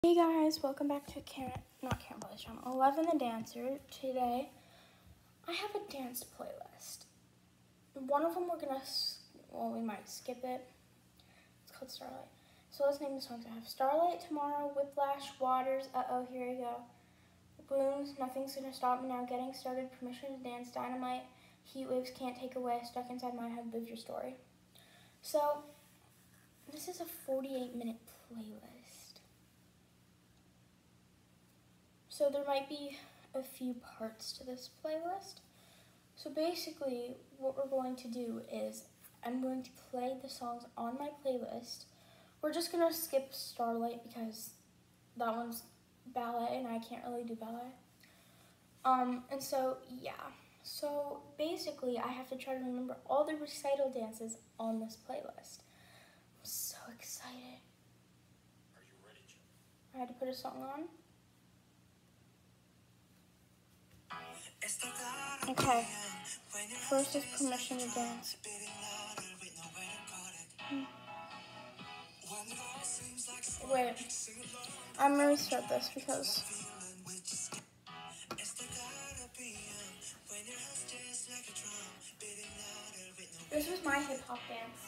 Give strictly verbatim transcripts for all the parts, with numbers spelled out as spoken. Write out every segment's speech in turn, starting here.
Hey guys, welcome back to Karen, not Karen Plays channel, Eleven the Dancer. Today, I have a dance playlist. One of them we're gonna, well, we might skip it. It's called Starlight. So let's name the songs I have. Starlight, Tomorrow, Whiplash, Waters, Uh-oh, Here We Go. Balloons, Nothing's Gonna Stop Me Now, Getting Started, Permission to Dance, Dynamite, Heat Waves, Can't Take Away, Stuck Inside My Head, Live Your Story. So, this is a forty-eight minute playlist. So there might be a few parts to this playlist. So basically what we're going to do is I'm going to play the songs on my playlist. We're just gonna skip Starlight because that one's ballet and I can't really do ballet. Um, and so yeah, so basically I have to try to remember all the recital dances on this playlist. I'm so excited. Are you ready, Joe? I had to put a song on. Okay, first is Permission to Dance. Hmm. Wait, I'm gonna restart this because this was my hip hop dance.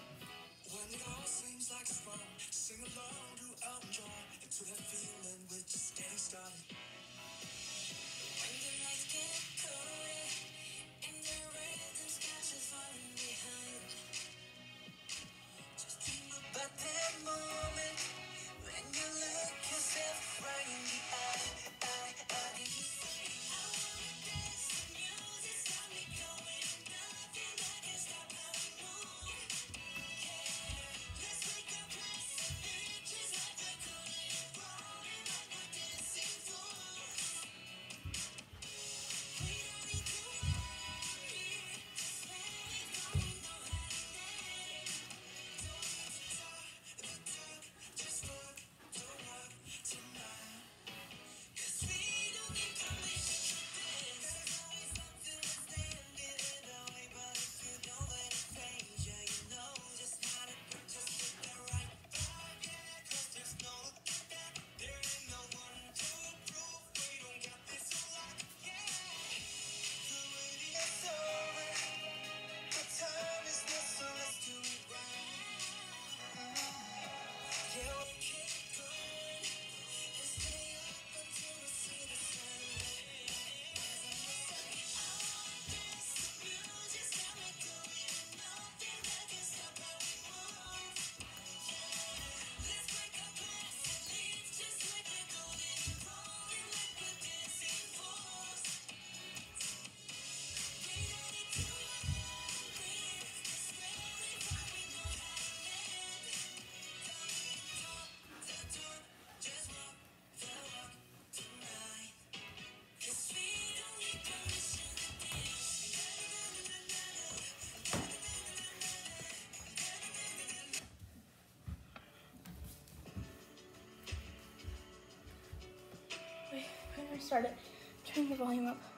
Wait, I'm gonna restart it. Turn the volume up.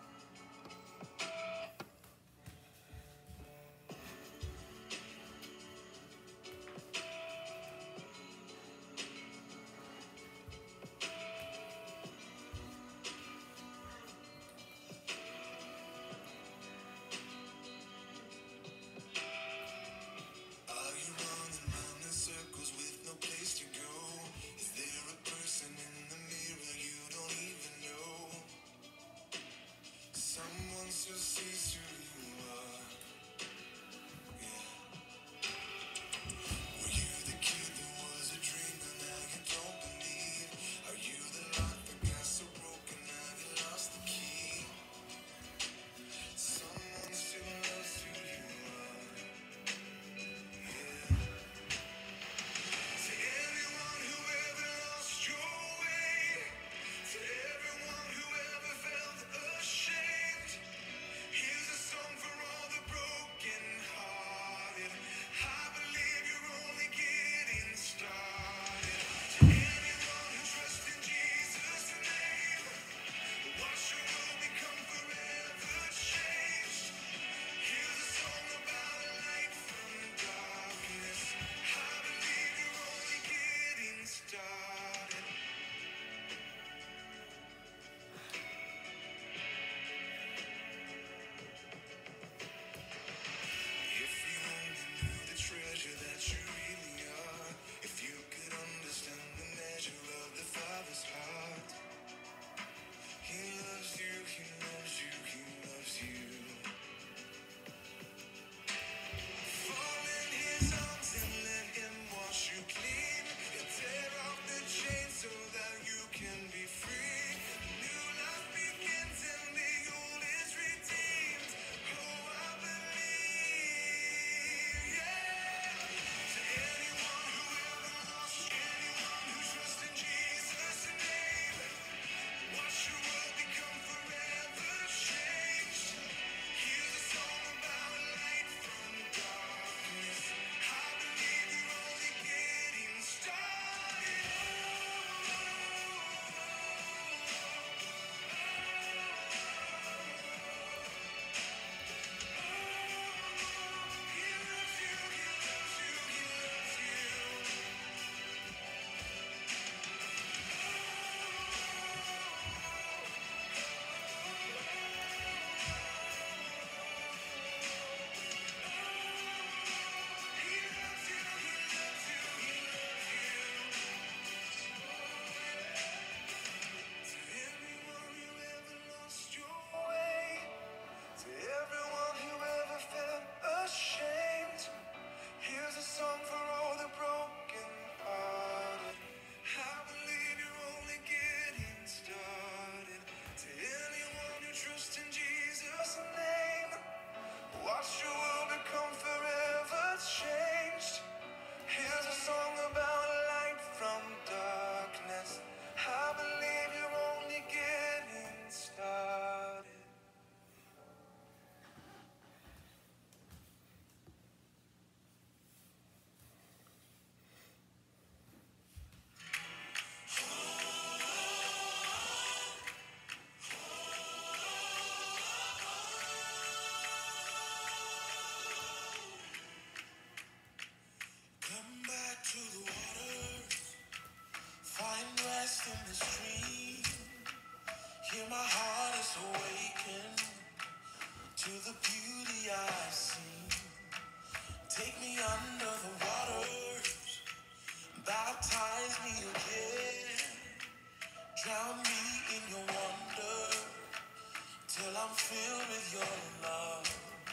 my heart is awakened to the beauty I see. Take me under the waters, baptize me again, drown me in your wonder, till I'm filled with your love.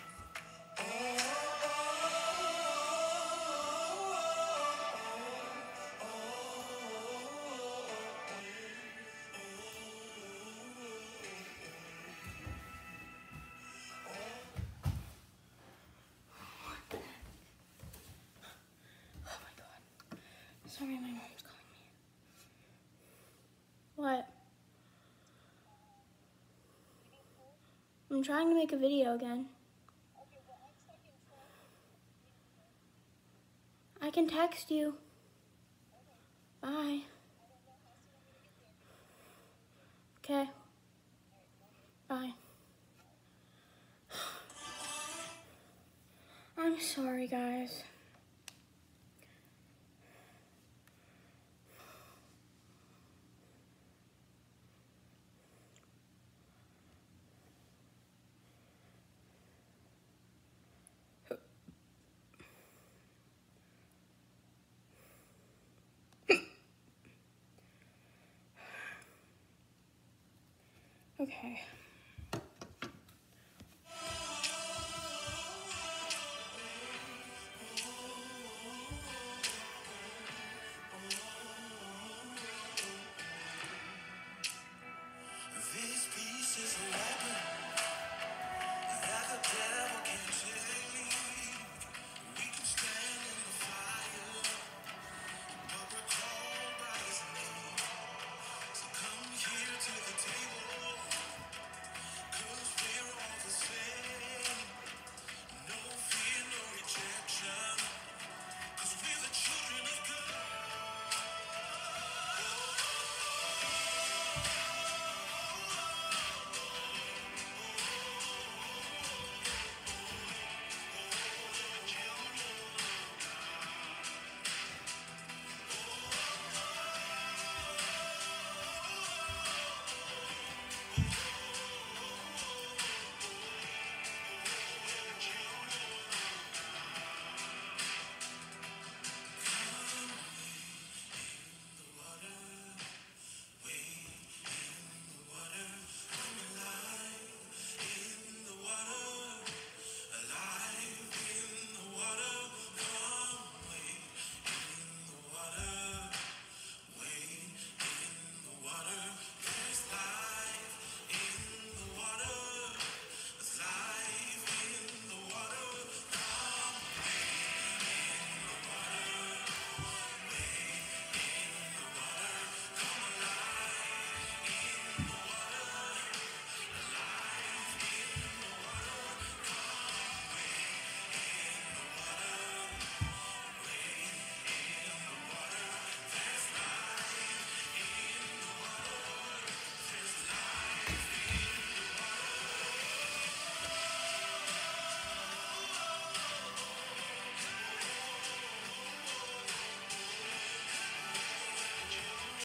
Oh my god. Sorry, my mom's calling me. What? I'm trying to make a video again. I can text you. Bye. Okay. Bye. I'm sorry, guys. Okay. This peace is a weapon that the devil can take. We can stand in the fire, but we're called by his name. So come here to the table, cause we're all the same. No fear, no rejection, cause we're the children of God.